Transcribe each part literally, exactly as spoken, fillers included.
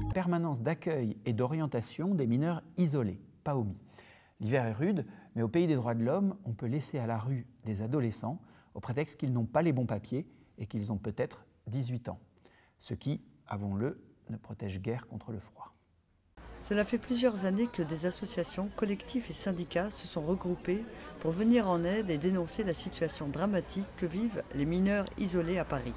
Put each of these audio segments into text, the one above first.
Permanence d'accueil et d'orientation des mineurs isolés, P A O M I. L'hiver est rude, mais au pays des droits de l'homme, on peut laisser à la rue des adolescents au prétexte qu'ils n'ont pas les bons papiers et qu'ils ont peut-être dix-huit ans. Ce qui, avouons-le, ne protège guère contre le froid. Cela fait plusieurs années que des associations, collectifs et syndicats se sont regroupés pour venir en aide et dénoncer la situation dramatique que vivent les mineurs isolés à Paris.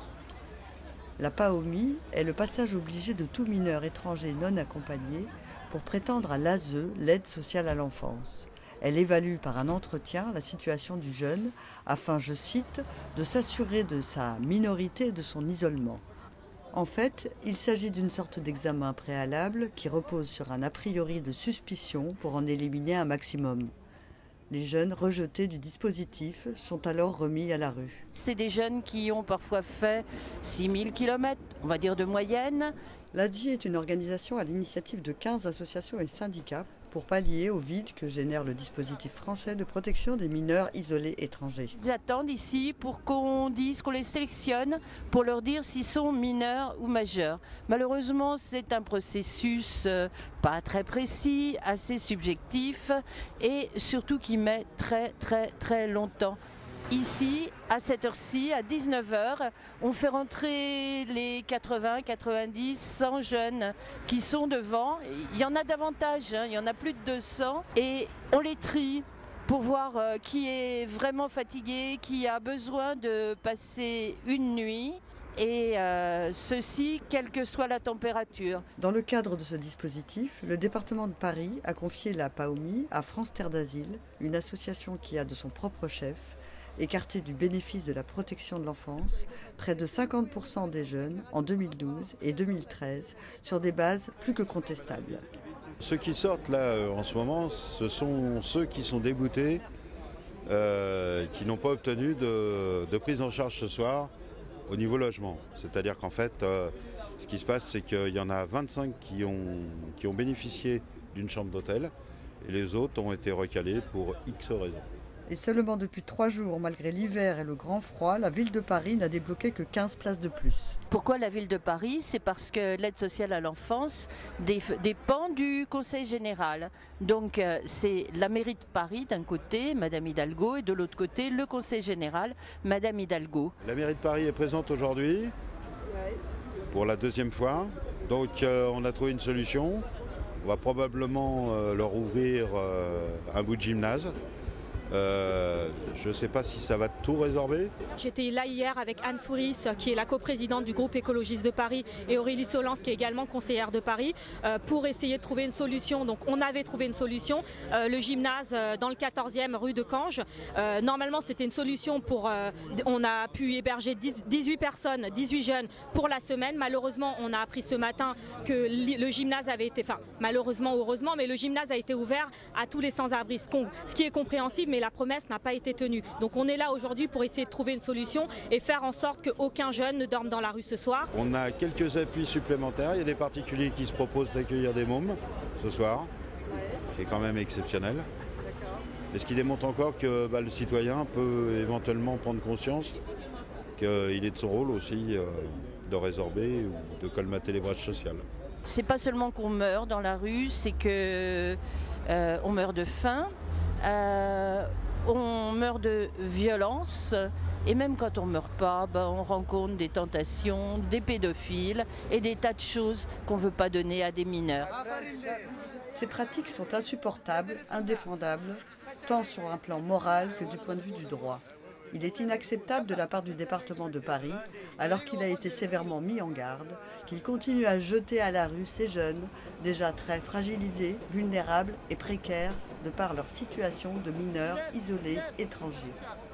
La P A O M I est le passage obligé de tout mineur étranger non accompagné pour prétendre à l'A S E, l'aide sociale à l'enfance. Elle évalue par un entretien la situation du jeune afin, je cite, de s'assurer de sa minorité et de son isolement. En fait, il s'agit d'une sorte d'examen préalable qui repose sur un a priori de suspicion pour en éliminer un maximum. Les jeunes rejetés du dispositif sont alors remis à la rue. C'est des jeunes qui ont parfois fait six mille kilomètres, on va dire de moyenne. L'A D J est une organisation à l'initiative de quinze associations et syndicats pour pallier au vide que génère le dispositif français de protection des mineurs isolés étrangers. Ils attendent ici pour qu'on dise, qu'on les sélectionne, pour leur dire s'ils sont mineurs ou majeurs. Malheureusement, c'est un processus euh, pas très précis, assez subjectif et surtout qui met très très très longtemps. Ici, à cette heure-ci, à dix-neuf heures, on fait rentrer les quatre-vingts, quatre-vingt-dix, cent jeunes qui sont devant. Il y en a davantage, hein, il y en a plus de deux cents. Et on les trie pour voir euh, qui est vraiment fatigué, qui a besoin de passer une nuit. Et euh, ceci, quelle que soit la température. Dans le cadre de ce dispositif, le département de Paris a confié la P A O M I à France Terre d'Asile, une association qui a de son propre chef écarté du bénéfice de la protection de l'enfance près de cinquante pour cent des jeunes en deux mille douze et deux mille treize sur des bases plus que contestables. Ceux qui sortent là en ce moment, ce sont ceux qui sont déboutés, euh, qui n'ont pas obtenu de, de prise en charge ce soir au niveau logement. C'est-à-dire qu'en fait, euh, ce qui se passe, c'est qu'il y en a vingt-cinq qui ont, qui ont bénéficié d'une chambre d'hôtel et les autres ont été recalés pour X raisons. Et seulement depuis trois jours, malgré l'hiver et le grand froid, la ville de Paris n'a débloqué que quinze places de plus. Pourquoi la ville de Paris? C'est parce que l'aide sociale à l'enfance dépend du Conseil général. Donc euh, c'est la mairie de Paris d'un côté, Madame Hidalgo, et de l'autre côté, le Conseil général, Madame Hidalgo. La mairie de Paris est présente aujourd'hui pour la deuxième fois. Donc euh, on a trouvé une solution. On va probablement euh, leur ouvrir euh, un bout de gymnase. Euh, je ne sais pas si ça va tout résorber. J'étais là hier avec Anne Souris, qui est la coprésidente du groupe écologiste de Paris, et Aurélie Solence, qui est également conseillère de Paris, euh, pour essayer de trouver une solution. Donc on avait trouvé une solution, euh, le gymnase euh, dans le quatorzième rue de Cange. Euh, normalement c'était une solution pour, euh, on a pu héberger dix-huit personnes, dix-huit jeunes pour la semaine. Malheureusement on a appris ce matin que le gymnase avait été, enfin malheureusement ou heureusement, mais le gymnase a été ouvert à tous les sans-abri, ce qui est compréhensible, mais la promesse n'a pas été tenue. Donc on est là aujourd'hui pour essayer de trouver une solution et faire en sorte qu'aucun jeune ne dorme dans la rue ce soir. On a quelques appuis supplémentaires. Il y a des particuliers qui se proposent d'accueillir des mômes ce soir, qui est quand même exceptionnel. Et ce qui démontre encore que bah, le citoyen peut éventuellement prendre conscience qu'il est de son rôle aussi euh, de résorber ou de colmater les brèches sociales. C'est pas seulement qu'on meurt dans la rue, c'est que euh, on meurt de faim. Euh, on meurt de violence et même quand on ne meurt pas, ben on rencontre des tentations, des pédophiles et des tas de choses qu'on ne veut pas donner à des mineurs. Ces pratiques sont insupportables, indéfendables, tant sur un plan moral que du point de vue du droit. Il est inacceptable de la part du département de Paris, alors qu'il a été sévèrement mis en garde, qu'il continue à jeter à la rue ces jeunes, déjà très fragilisés, vulnérables et précaires, de par leur situation de mineurs isolés étrangers.